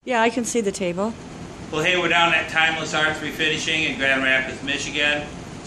Yeah, I can see the table. Well, hey, we're down at Timeless Arts Refinishing in Grand Rapids, Michigan.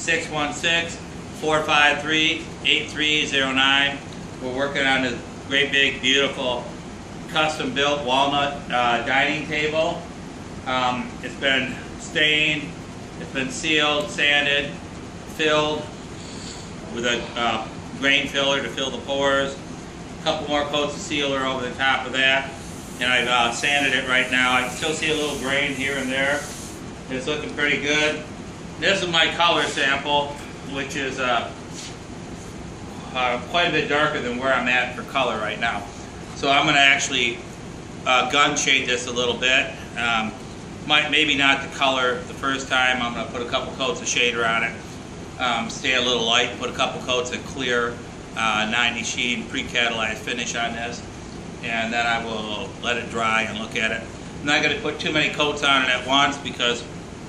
616-453-8309. We're working on this great big beautiful custom built walnut dining table. It's been stained, it's been sealed, sanded, filled with a grain filler to fill the pores. A couple more coats of sealer over the top of that, and I've sanded it right now. I can still see a little grain here and there. It's looking pretty good. This is my color sample, which is quite a bit darker than where I'm at for color right now. So I'm going to actually gun shade this a little bit. Maybe not the color the first time. I'm going to put a couple coats of shader on it. Stay a little light, put a couple coats of clear 90 sheen pre-catalyzed finish on this, and then I will let it dry and look at it. I'm not going to put too many coats on it at once because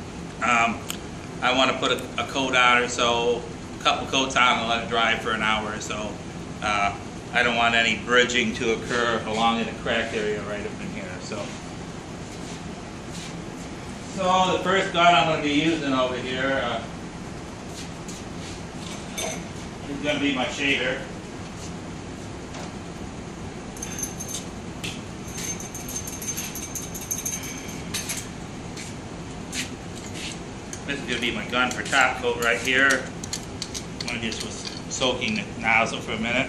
I want to put a coat on it, so a couple coats on and let it dry for an hour or so. I don't want any bridging to occur along in the cracked area right up in here. So the first gun I'm going to be using over here is going to be my shader. This is going to be my gun for top coat right here. I'm going to just was soaking the nozzle for a minute.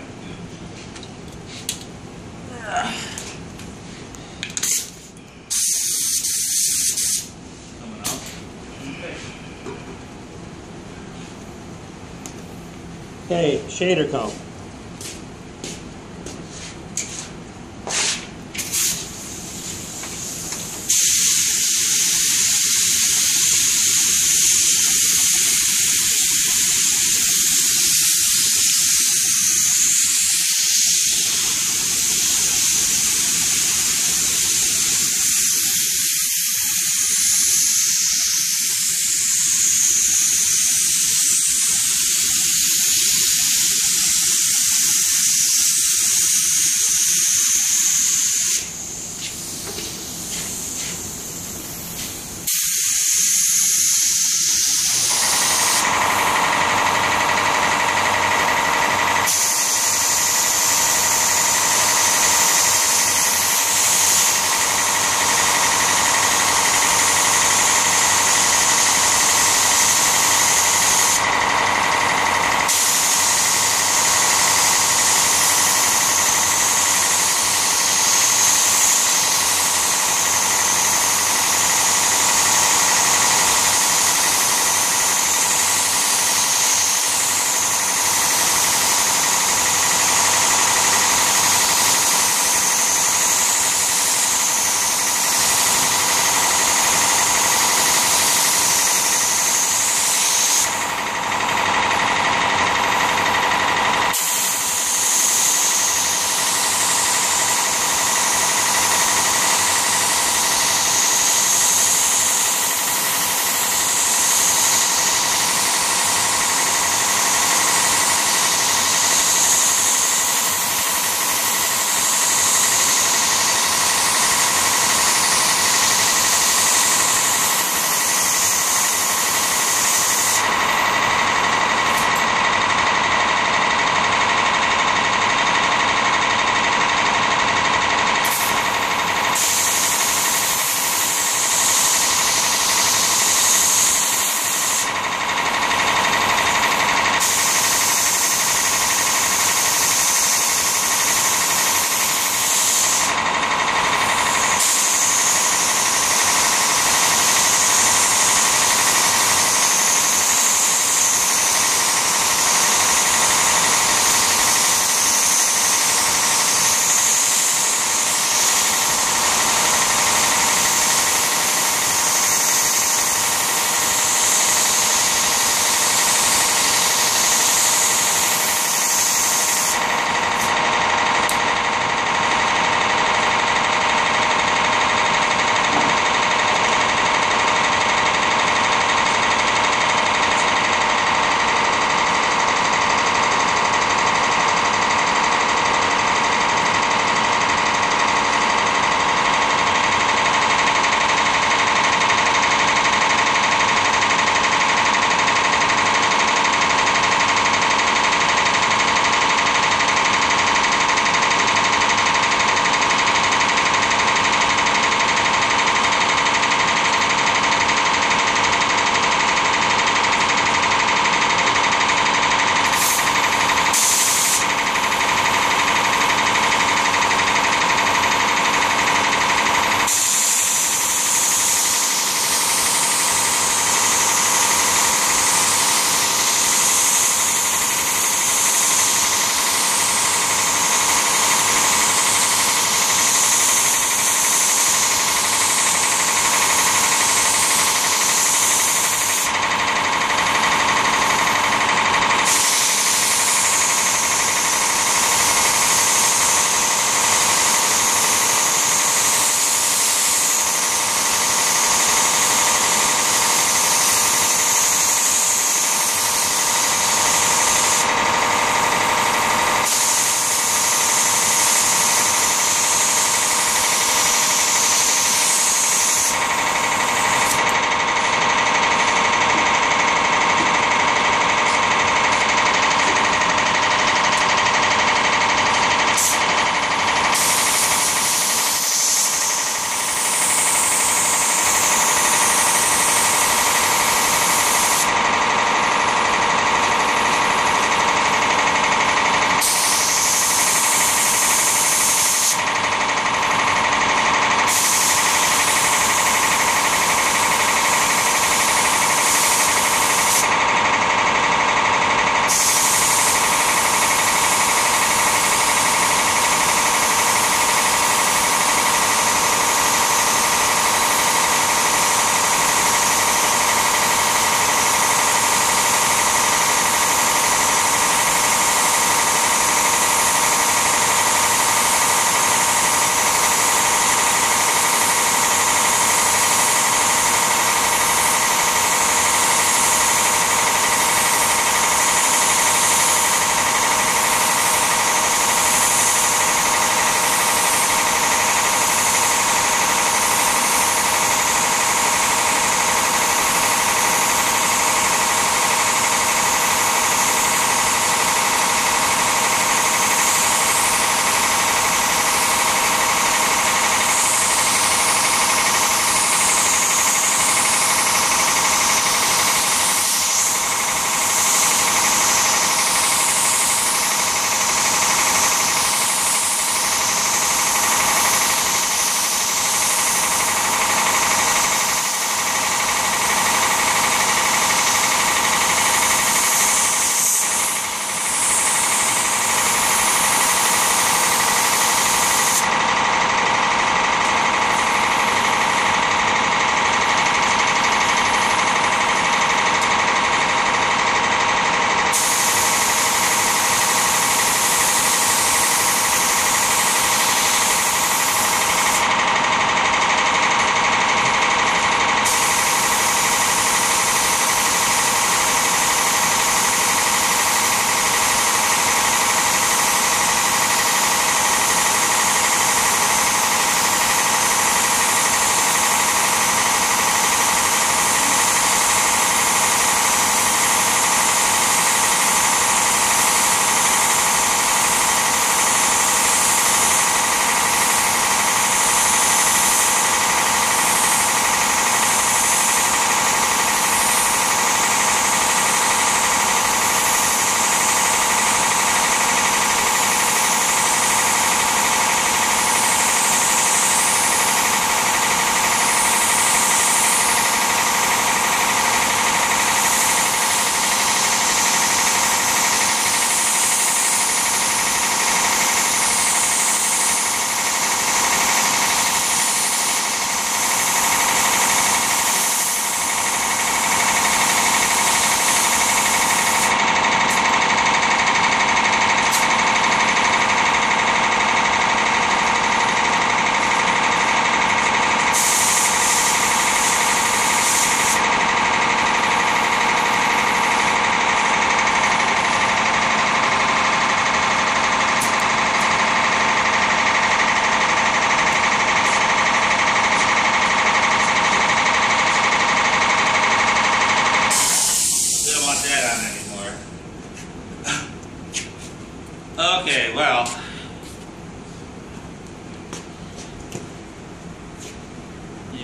Coming out. Okay, shader comb.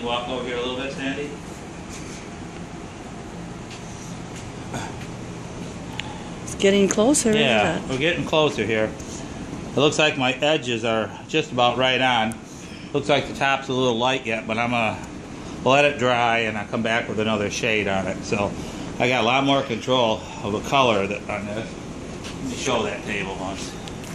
Can you walk over here a little bit, Sandy? It's getting closer, Yeah, isn't it? we're getting closer here. It looks like my edges are just about right on. Looks like the top's a little light yet, but I'm gonna let it dry and I'll come back with another shade on it. So I got a lot more control of the color on this. Let me show that table once.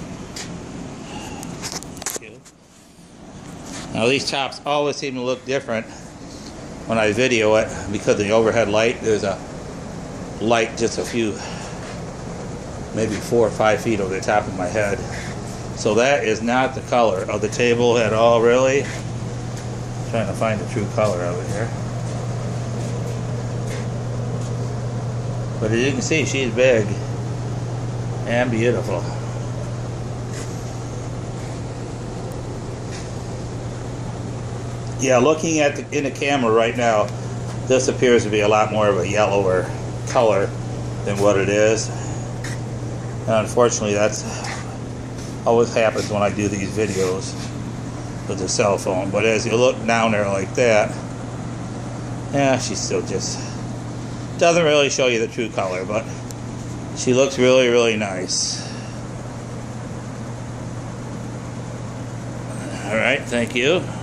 Now these tops always seem to look different when I video it because of the overhead light. There's a light just a few, maybe 4 or 5 feet over the top of my head. So that is not the color of the table at all, really. I'm trying to find the true color of it here. But as you can see, she's big and beautiful. Yeah, looking at in the camera right now, this appears to be a lot more of a yellower color than what it is. And unfortunately, that's always happens when I do these videos with the cell phone. But as you look down there like that, yeah, she still just doesn't really show you the true color, but she looks really, really nice. All right, thank you.